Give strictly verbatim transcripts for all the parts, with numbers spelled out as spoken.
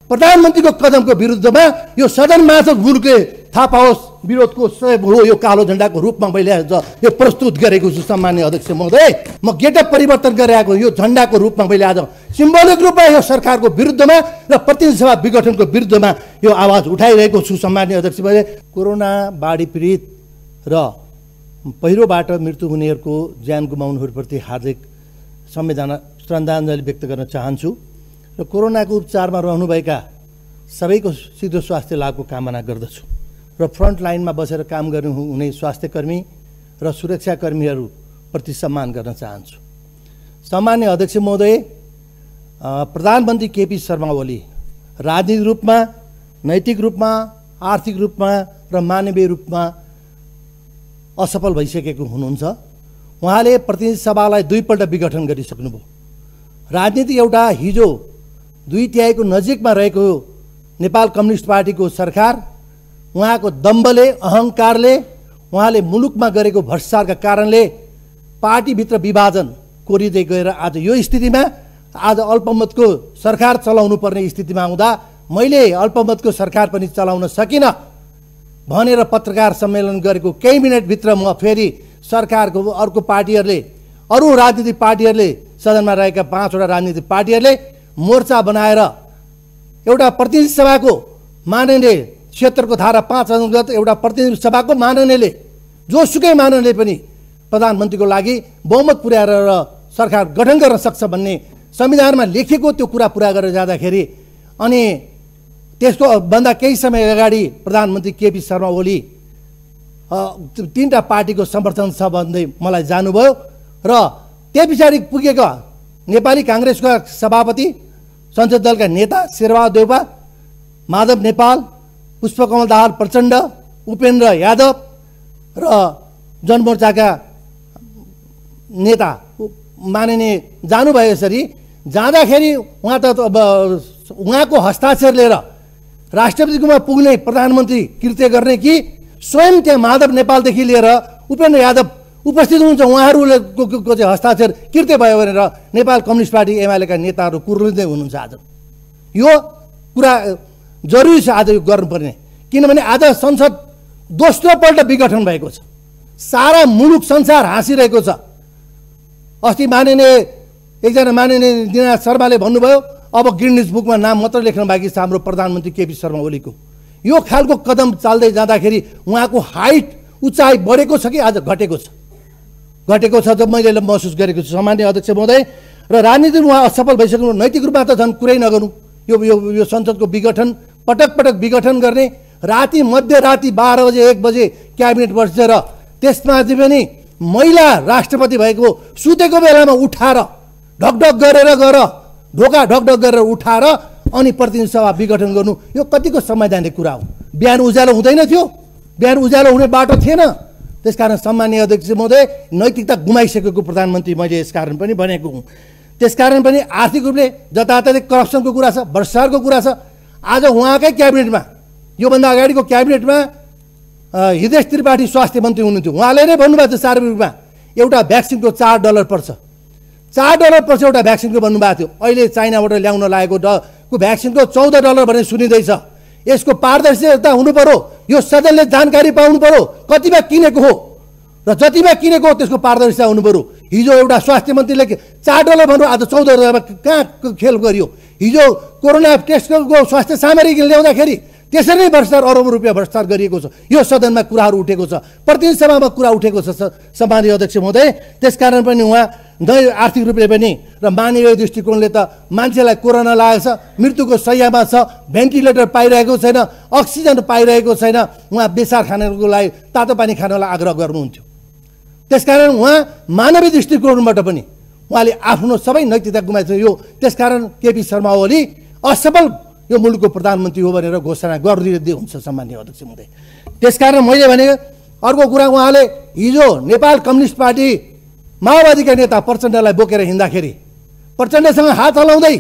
प्रधानमन्त्रीको कदमको विरुद्धमा यो सदनमा मुलुकले थाहा पाओस् विरोधको हो यो कालो झण्डाको रूपमा मैले आज यो प्रस्तुत गरेको छु। सम्माननीय अध्यक्ष महोदय, म गेटअप परिवर्तन गरेको यो झण्डाको रूपमा मैले आज सिम्बोलिक रूपमा यो सरकारको विरुद्धमा र प्रतिनिधि सभा विघटनको विरुद्धमा यो आवाज उठाइरहेको छु। सम्माननीय अध्यक्ष महोदय, कोरोना बाढी पीडित र पहिरोबाट मृत्यु हुनेहरूको ज्यान गुमाउनेहरूप्रति हार्दिक संवेदना श्रद्धाञ्जली व्यक्त गर्न चाहन्छु र कोरोनाको उपचारमा रहनुभएका सबैको शीघ्र स्वास्थ्य लाभको कामना गर्दछु र फ्रन्ट लाइनमा बसेर काम गर्नु हुने स्वास्थ्यकर्मी र सुरक्षाकर्मीहरूप्रति सम्मान गर्न चाहन्छु। सम्माननीय अध्यक्ष महोदय, प्रधानमन्त्री केपी शर्मा ओली राजनीतिक रूपमा, नैतिक रूपमा, आर्थिक रूपमा र मानवीय रूपमा असफल भइसकेको हुनुहुन्छ। उहाँले प्रतिनिधि सभालाई दुईपल्ट विघटन गरिसक्नुभयो। राजनीति एउटा हिजो दुई तिहाईको नजिकमा रहेको नेपाल कम्युनिस्ट पार्टीको सरकार उहाँको दम्बले, अहङ्कारले, उहाँले मुलुकमा गरेको भ्रष्टाचारका कारणले पार्टीभित्र विभाजन कोरिँदै गएर आज यो स्थितिमा आज अल्पमतको सरकार चलाउनु पर्ने स्थितिमा हुँदा मैले अल्पमतको सरकार पनि चलाउन सकिनँ भनेर पत्रकार सम्मेलन गरेको केही मिनटभित्र म फेरि सरकारको अर्को पार्टीहरूले, अरू राजनीतिक पार्टीहरूले, सदनमा रहेका पाँचवटा राजनीतिक पार्टीहरूले मोर्चा बनाएर एउटा प्रतिनिधि सभाको माननीय क्षेत्रको धारा पाँच अन्तर्गत एउटा प्रतिनिधि सभाको माननीयले जोसुकै माननीयले पनि प्रधानमन्त्रीको लागि बहुमत पुर्याएर र सरकार गठन गर्न सक्छ भन्ने संविधानमा लेखिएको त्यो कुरा पुरा गरेर जाँदाखेरि अनि त्यसको भन्दा केही समय अगाडि प्रधानमन्त्री केपी शर्मा ओली तीनटा पार्टीको समर्थन छ भन्दै मलाई जानुभयो र त्यही पछाडि पुगेका नेपाली काङ्ग्रेसका सभापति, संसद दलका नेता शेरबहादुर देउवा, माधव नेपाल, पुष्पकमल दाहाल प्रचण्ड, उपेन्द्र यादव र जनमोर्चाका नेता माननीय जानुभयो। यसरी जाँदाखेरि उहाँ त उहाँको हस्ताक्षर लिएर राष्ट्रपतिकोमा पुग्ने प्रधानमन्त्री कृत्य गर्ने कि स्वयं त्यहाँ माधव नेपालदेखि लिएर उपेन्द्र यादव उपस्थित हुनुहुन्छ, उहाँहरूको चाहिँ हस्ताक्षर कृत्य भयो भनेर नेपाल कम्युनिस्ट पार्टी एमालेका नेताहरू कुर्लिँदै हुनुहुन्छ। आज यो कुरा जरुरी छ आज यो गर्नुपर्ने, किनभने आज संसद दोस्रो पल्ट विघटन भएको छ। सारा मुलुक संसार हाँसिरहेको छ। अस्ति माननीय एकजना माननीय दिनानाथ शर्माले भन्नुभयो अब गिनिज बुकमा नाम मात्र लेख्न बाँकी छ हाम्रो प्रधानमन्त्री केपी शर्मा ओलीको। यो खालको कदम चाल्दै जाँदाखेरि उहाँको हाइट उचाइ बढेको छ कि आज घटेको छ? घटेको छ जब मैले महसुस गरेको छु। सामान्य अध्यक्ष महोदय, र राजनीतिमा उहाँ असफल भइसक्नु, नैतिक रूपमा त झन् कुरै नगर्नु। यो यो यो संसदको विघटन पटक पटक विघटन गर्ने, राति मध्यराति बाह्र बजे एक बजे क्याबिनेट बसेर त्यसमा चाहिँ पनि महिला राष्ट्रपति भएको सुतेको बेलामा उठाएर ढकढक गरेर गर ढोका ढकढक गरेर उठाएर अनि प्रतिनिधि सभा विघटन गर्नु, यो कतिको संवैधानिक कुरा हो? बिहान उज्यालो हुँदैन थियो, बिहान उज्यालो हुने बाटो थिएन। त्यसकारण सम्माननीय अध्यक्ष महोदय, नैतिकता गुमाइसकेको प्रधानमन्त्री मैले यसकारण पनि भनेको हुँ। त्यसकारण पनि आर्थिक रूपले जताततै करप्सनको कुरा छ, भ्रष्टाचारको कुरा छ। आज उहाँकै क्याबिनेटमा, योभन्दा अगाडिको क्याबिनेटमा हृदय त्रिपाठी स्वास्थ्य मन्त्री हुनुहुन्थ्यो, उहाँले नै भन्नुभएको थियो सार्वजनिक रूपमा एउटा भ्याक्सिनको चार डलर पर्छ, चार डलर पर्छ एउटा भ्याक्सिनको भन्नुभएको थियो। अहिले चाइनाबाट ल्याउन लागेको को भ्याक्सिनको चौध डलर भनेर सुनिँदैछ। यसको पारदर्शिता हुनु पर्यो, यो सदनले जानकारी पाउनु पर्यो कतिमा किनेको हो र जतिमा किनेको हो त्यसको पारदर्शिता हुनु पर्यो। हिजो एउटा स्वास्थ्य मन्त्रीले चार डलर भन्नु, आज चौध डलरमा कहाँ खेल गरियो? हिजो कोरोना टेस्टको स्वास्थ्य सामग्री ल्याउँदाखेरि त्यसरी नै भ्रष्टाचार अरबौँ रुपियाँ भ्रष्टाचार गरिएको छ। यो सदनमा कुराहरू उठेको छ, प्रतिनिधि सभामा कुरा उठेको छ सम्माननीय अध्यक्ष महोदय। त्यसकारण पनि उहाँ न आर्थिक रूपले पनि र मानवीय दृष्टिकोणले त मान्छेलाई कोरोना लागेको छ, मृत्युको शय्यामा छ, भेन्टिलेटर पाइरहेको छैन, अक्सिजन पाइरहेको छैन, उहाँ बेसार खानको लागि तातो पानी खानलाई आग्रह गर्नुहुन्थ्यो। त्यसकारण उहाँ मानवीय दृष्टिकोणबाट पनि उहाँले आफ्नो सबै नैतिकता गुमाएको यो। त्यसकारण केपी शर्मा ओली असफल यो मुलुकको प्रधानमन्त्री हो भनेर घोषणा गरिदिँदै हुन्छ सम्माननीय अध्यक्ष महोदय। त्यसकारण मैले भने अर्को कुरा, उहाँले हिजो नेपाल कम्युनिस्ट पार्टी माओवादीका नेता प्रचण्डलाई बोकेर हिँड्दाखेरि प्रचण्डसँग हात हलाउँदै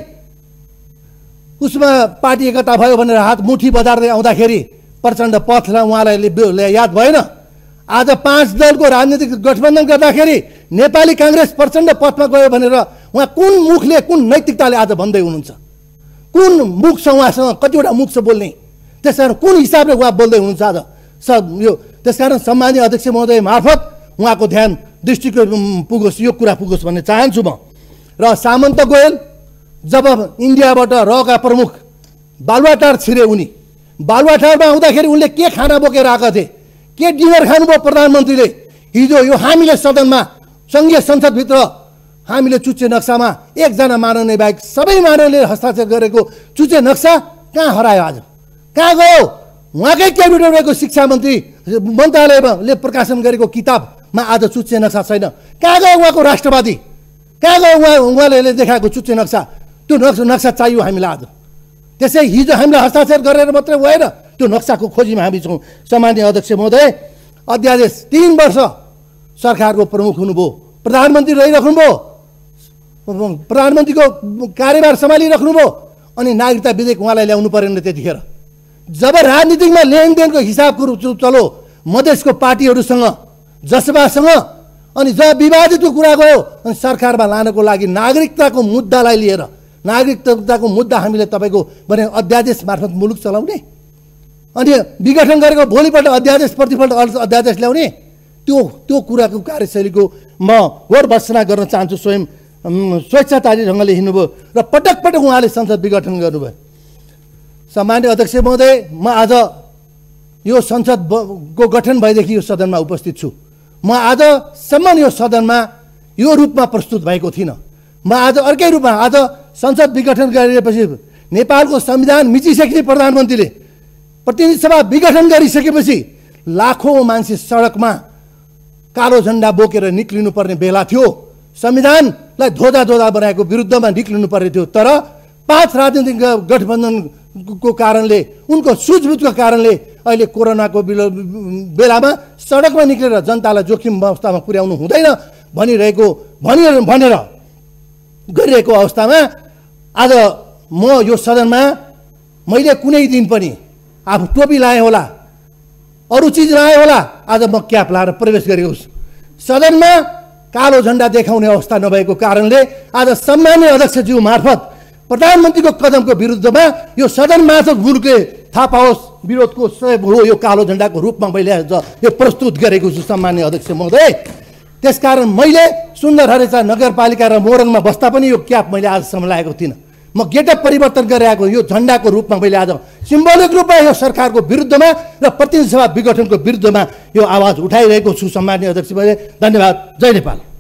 उसमा पार्टी एकता भयो भनेर हात मुठी बजार्दै आउँदाखेरि प्रचण्ड पथलाई उहाँलाई याद भएन। आज पाँच दलको राजनीतिक गठबन्धन गर्दाखेरि नेपाली काङ्ग्रेस प्रचण्ड पथमा गयो भनेर उहाँ कुन मुखले, कुन नैतिकताले आज भन्दै हुनुहुन्छ? कुन मुख छ उहाँसँग, कतिवटा मुख छ बोल्ने, त्यसकारण कुन हिसाबले उहाँ बोल्दै हुनुहुन्छ आज सब यो। त्यसकारण सम्मानीय अध्यक्ष महोदय मार्फत उहाँको ध्यान दृष्टिको पुगोस्, यो कुरा पुगोस् भन्ने चाहन्छु म। र सामन्त गोयल जब इन्डियाबाट रहका प्रमुख बालुवाटार छिरे, उनी बालुवाटारमा आउँदाखेरि उनले के खाना बोकेर आएका थिए, के डिनर खानुभयो प्रधानमन्त्रीले? हिजो यो हामीले सदनमा सङ्घीय संसदभित्र हामीले चुच्चे नक्सामा एकजना माननीय बाहेक सबै माननीयले हस्ताक्षर गरेको चुच्चे नक्सा कहाँ हरायो? आज कहाँ गयो? उहाँकै क्याबिनेटको शिक्षा मन्त्री मन्त्रालयले प्रकाशन गरेको किताबमा आज चुच्चे नक्सा छैन। कहाँ गयो उहाँको राष्ट्रवादी? कहाँ गयो उहाँ उहाँले देखाएको चुच्चे नक्सा? त्यो नक्सा नक्सा चाहियो हामीलाई आज। त्यसै हिजो हामीले हस्ताक्षर गरेर मात्रै भएन, त्यो नक्साको खोजीमा हामी छौँ। सम्मानीय अध्यक्ष महोदय, अध्यादेश तीन वर्ष सरकारको प्रमुख हुनुभयो, प्रधानमन्त्री रहिराख्नुभयो, प्रधानमन्त्रीको कार्यभार सम्हालिराख्नुभयो, अनि नागरिकता विधेयक उहाँलाई ल्याउनु परेन त्यतिखेर। जब राजनीतिकमा लेनदेनको हिसाब चलो मधेसको पार्टीहरूसँग, जसपासँग, अनि जब विवादितको कुरा गयो अनि सरकारमा लानको लागि नागरिकताको मुद्दालाई लिएर, नागरिकताको मुद्दा हामीले तपाईँको भने अध्यादेश मार्फत मुलुक चलाउने, अनि विघटन गरेको भोलिपल्ट अध्यादेश प्रतिपल्ट अध्यादेश ल्याउने, त्यो त्यो कुराको कार्यशैलीको म गौर भर्त्सना गर्न चाहन्छु। स्वयं स्वेच्छाचारी ढङ्गले हिँड्नुभयो र पटक पटक उहाँले संसद विघटन गर्नुभयो। सम्मान्य अध्यक्ष महोदय, म आज यो संसदको गठन भएदेखि यो सदनमा उपस्थित छु। म आजसम्म यो सदनमा यो रूपमा प्रस्तुत भएको थिइनँ। म आज अर्कै रूपमा, आज संसद विघटन गरिएपछि नेपालको संविधान मिचिसक्ने प्रधानमन्त्रीले प्रतिनिधि सभा विघटन गरिसकेपछि लाखौँ मान्छे सडकमा कालो झन्डा बोकेर निक्लिनु पर्ने बेला थियो। संविधानलाई धोधा धोधा बनाएको विरुद्धमा निक्लिनु पर्ने थियो। तर पाँच राजनीतिक गठबन्धनको कारणले, उनको सुझबुझको कारणले अहिले कोरोनाको बेलामा सडकमा निक्लेर जनतालाई जोखिम अवस्थामा पुर्याउनु हुँदैन भनिरहेको भनि भनेर गरिरहेको अवस्थामा आज म यो सदनमा मैले कुनै दिन पनि आफू टोपी लाएँ होला, अरू चिज लाएँ होला, आज म क्याप लाएर प्रवेश गरेको छु। सदनमा कालो झन्डा देखाउने अवस्था नभएको कारणले आज सम्मानीय अध्यक्षज्यू मार्फत प्रधानमन्त्रीको कदमको विरुद्धमा यो सदन मार्फत मुलुकले थाहा पाओस् विरोधको हो यो कालो झन्डाको रूपमा मैले आज यो प्रस्तुत गरेको छु। सम्मानीय अध्यक्ष महोदय, त्यसकारण मैले सुन्दर हरेचा नगरपालिका र मोरङमा बस्दा पनि यो क्याप मैले आजसम्म लगाएको थिइनँ। म गेटअप परिवर्तन गरेर आएको यो झन्डाको रूपमा मैले आज सिम्बोलिक रूपमा यो सरकारको विरुद्धमा र प्रतिनिधि सभा विघटनको विरुद्धमा यो आवाज उठाइरहेको छु। सम्मानीय अध्यक्ष महोदय, धन्यवाद। जय नेपाल।